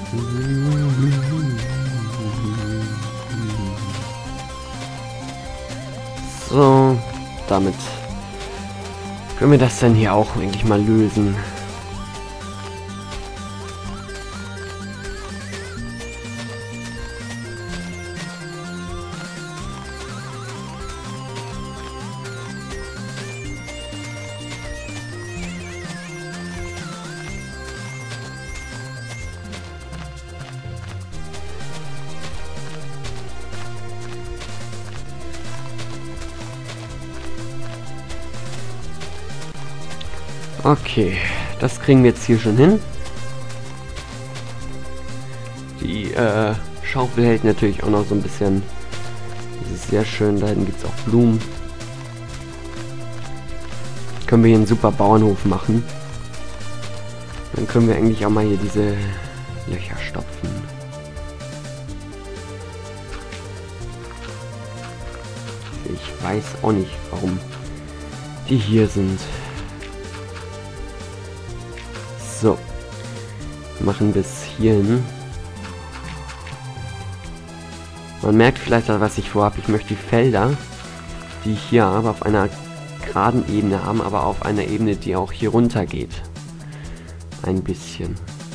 So, damit können wir das dann hier auch eigentlich mal lösen. Okay, das kriegen wir jetzt hier schon hin. Die Schaufel hält natürlich auch noch so ein bisschen. Das ist sehr schön, da hinten gibt es auch Blumen. Können wir hier einen super Bauernhof machen. Dann können wir eigentlich auch mal hier diese Löcher stopfen. Ich weiß auch nicht, warum die hier sind. So, machen bis hierhin. Man merkt vielleicht, was ich vorhabe. Ich möchte die Felder, die ich hier habe, auf einer geraden Ebene haben, aber auf einer Ebene, die auch hier runter geht. Ein bisschen.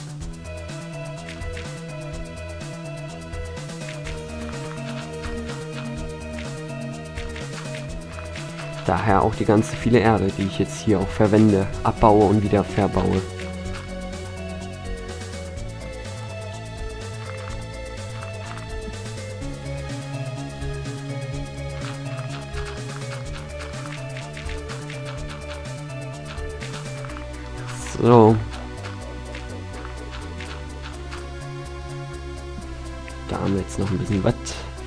Daher auch die ganze viele Erde, die ich jetzt hier auch verwende, abbaue und wieder verbaue. So. Da haben wir jetzt noch ein bisschen was.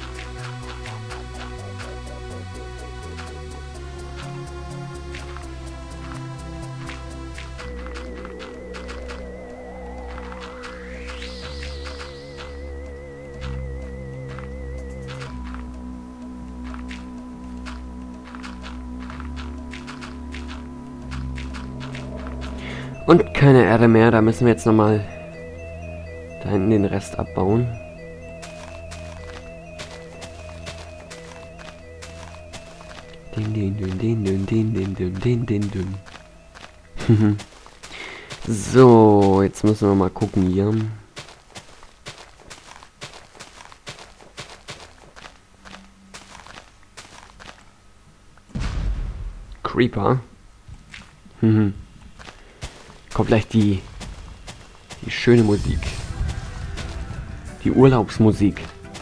Und keine Erde mehr, da müssen wir jetzt nochmal da hinten den Rest abbauen. So, jetzt müssen wir mal gucken hier. Creeper. Kommt gleich die schöne Musik. Die Urlaubsmusik.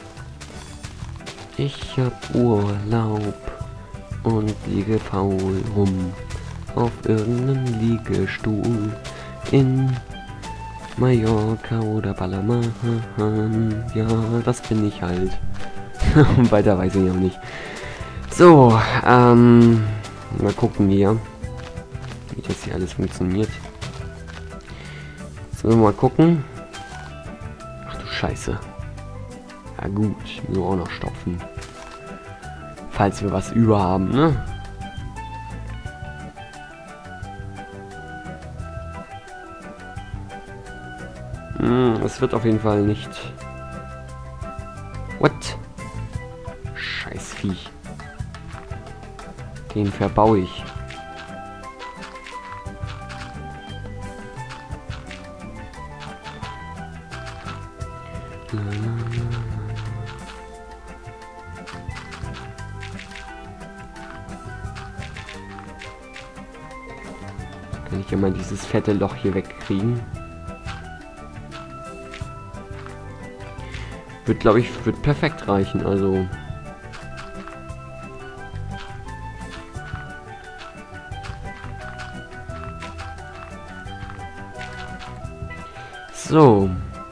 Ich hab Urlaub und liege faul rum auf irgendeinem Liegestuhl in Mallorca oder Ballermann. Ja, das bin ich halt. Und weiter weiß ich auch nicht. So, mal gucken hier, wie das hier alles funktioniert. Sollen wir mal gucken. Ach du Scheiße. Ja gut, müssen wir auch noch stopfen. Falls wir was über haben, ne? Es wird auf jeden Fall nicht... What? Scheiß Viech. Den verbaue ich. Kann ich ja mal dieses fette Loch hier wegkriegen. Wird, glaube ich, wird perfekt reichen, also... So.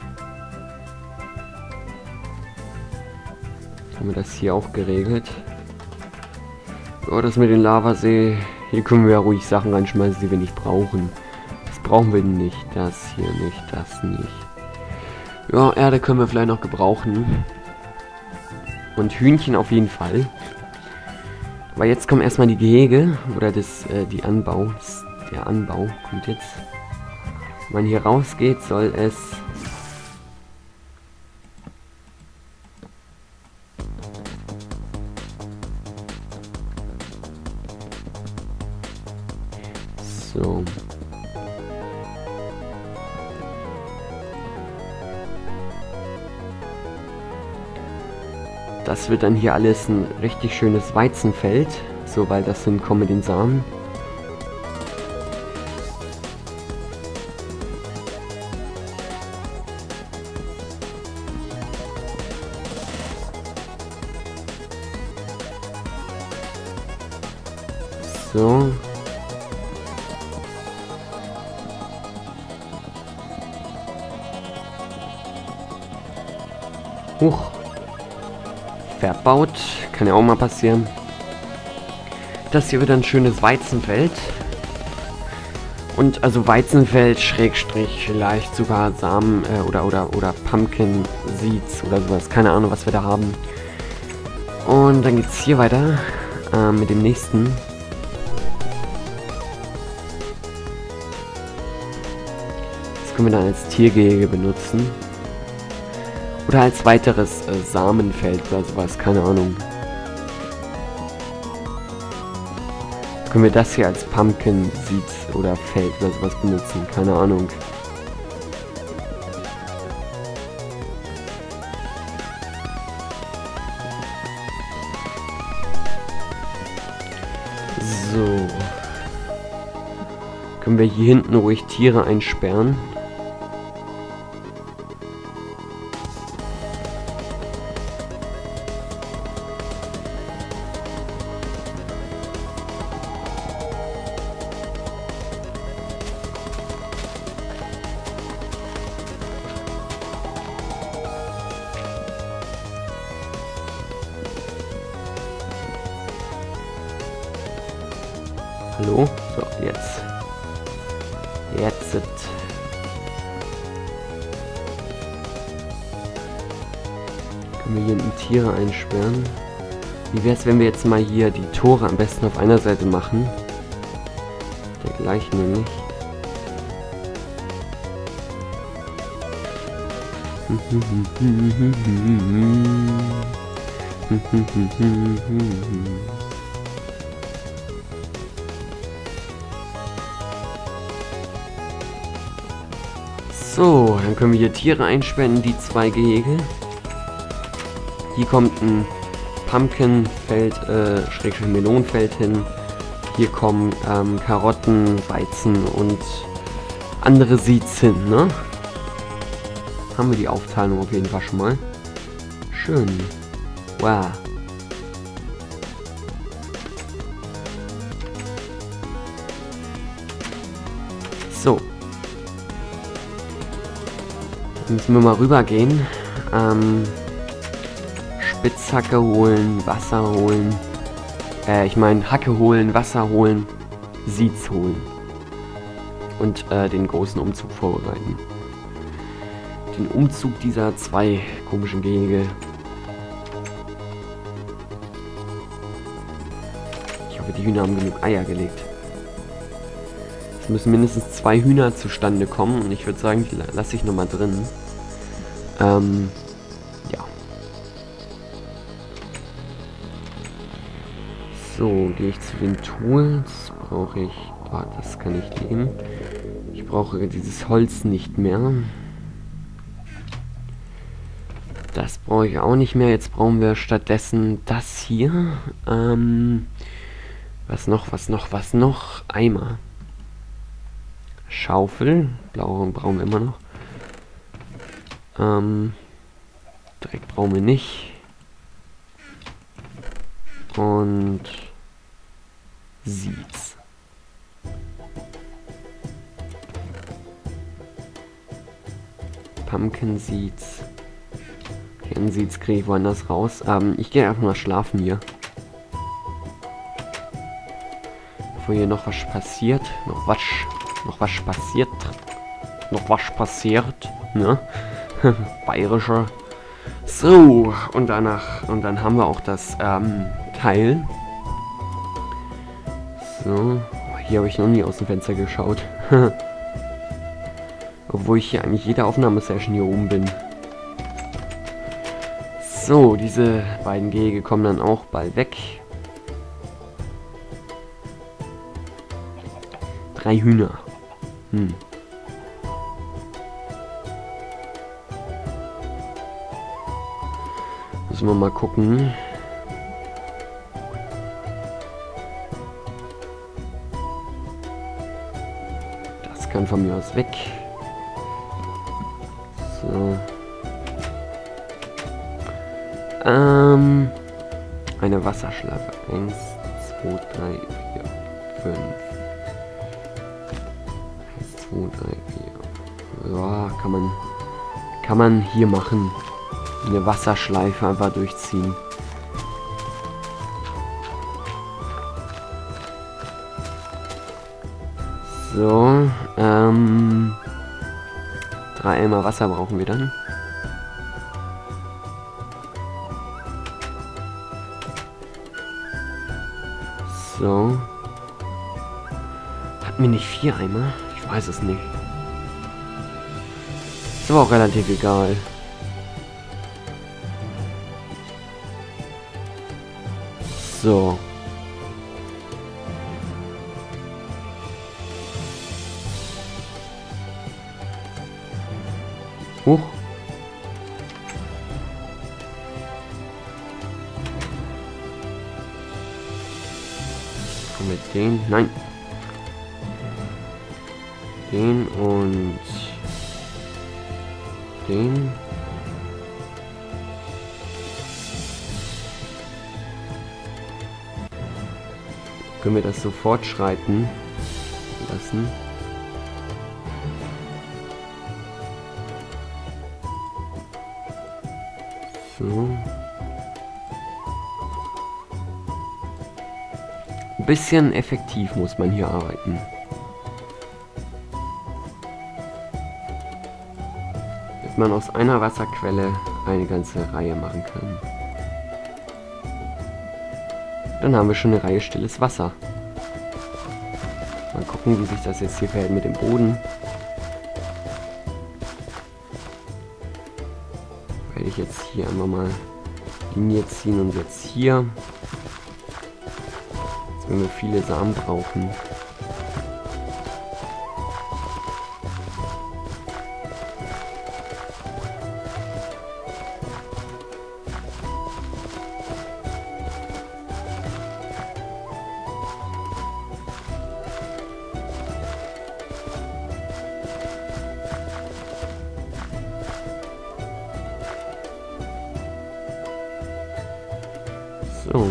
Haben wir das hier auch geregelt. Oh, das mit dem Lavasee. Hier können wir ja ruhig Sachen reinschmeißen, die wir nicht brauchen. Das brauchen wir nicht. Das hier nicht. Das nicht. Ja, Erde können wir vielleicht noch gebrauchen. Und Hühnchen auf jeden Fall. Aber jetzt kommen erstmal die Gehege. Oder die Anbau. Der Anbau kommt jetzt. Wenn man hier rausgeht, soll es So. Das wird dann hier alles ein richtig schönes Weizenfeld. Sobald das hinkommt mit den Samen. So. Huch. Verbaut. Kann ja auch mal passieren. Das hier wird ein schönes Weizenfeld. Und also Weizenfeld, Schrägstrich, vielleicht sogar Samen oder Pumpkin Seeds oder sowas. Keine Ahnung, was wir da haben. Und dann geht's hier weiter mit dem nächsten. Das können wir dann als Tiergehege benutzen. Oder als weiteres Samenfeld oder sowas, keine Ahnung. Können wir das hier als Pumpkin Seeds oder Feld oder sowas benutzen, keine Ahnung. So. Können wir hier hinten ruhig Tiere einsperren. Hallo? So, jetzt. Jetzt. Können wir hier hinten Tiere einsperren? Wie wäre es, wenn wir jetzt mal hier die Tore am besten auf einer Seite machen? Der gleichen nämlich. So, dann können wir hier Tiere einsperren in die zwei Gehege. Hier kommt ein Pumpkinfeld, Schrägstrich Melonenfeld hin. Hier kommen Karotten, Weizen und andere Seeds hin, ne? Haben wir die Aufteilung auf jeden Fall schon mal. Schön. Wow. So. Dann müssen wir mal rübergehen. Spitzhacke holen, Wasser holen. Ich meine Hacke holen, Wasser holen, Seeds holen. Und den großen Umzug vorbereiten. Den Umzug dieser zwei komischen Gehege. Ich hoffe, die Hühner haben genug Eier gelegt. Es müssen mindestens 2 Hühner zustande kommen. Und ich würde sagen, die lasse ich nochmal drin. Ja. So, gehe ich zu den Tools. Brauche ich... Oh, das kann ich nehmen. Ich brauche dieses Holz nicht mehr. Das brauche ich auch nicht mehr. Jetzt brauchen wir stattdessen das hier. Was noch? Eimer. Schaufel. Blaue brauchen wir immer noch. Dreck brauchen wir nicht. Und Seeds. Pumpkin Seeds. Pumpkin Seeds kriege ich woanders raus. Ich gehe einfach mal schlafen hier. Bevor hier noch was passiert. Noch was passiert. Ne? Bayerischer. So, und dann haben wir auch das Teil. So, hier habe ich noch nie aus dem Fenster geschaut. Obwohl ich hier eigentlich jede Aufnahmesession hier oben bin. So, diese beiden Gehege kommen dann auch bald weg. 3 Hühner. Hm. Müssen wir mal gucken. Das kann von mir aus weg. So. Eine Wasserschleife. 1, 2, 3, 4, 5. 1, 2, 3, 4. Ja, kann man hier machen. Eine Wasserschleife einfach durchziehen. So, 3 Eimer Wasser brauchen wir dann. So. Hatten wir nicht 4 Eimer? Ich weiß es nicht. Ist aber auch relativ egal. So. Huch. Mit den, nein. Den und den. Können wir das so fortschreiten lassen? So. Ein bisschen effektiv muss man hier arbeiten. Damit man aus einer Wasserquelle eine ganze Reihe machen kann. Dann haben wir schon eine Reihe stilles Wasser. Mal gucken, wie sich das jetzt hier verhält mit dem Boden. Werde ich jetzt hier einfach mal Linie ziehen und jetzt hier. Jetzt werden wir viele Samen brauchen. So.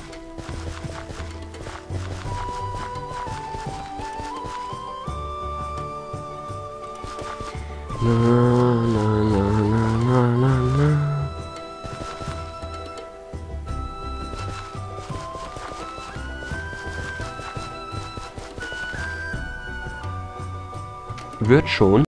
La, la, la, la, la, la. Wird schon.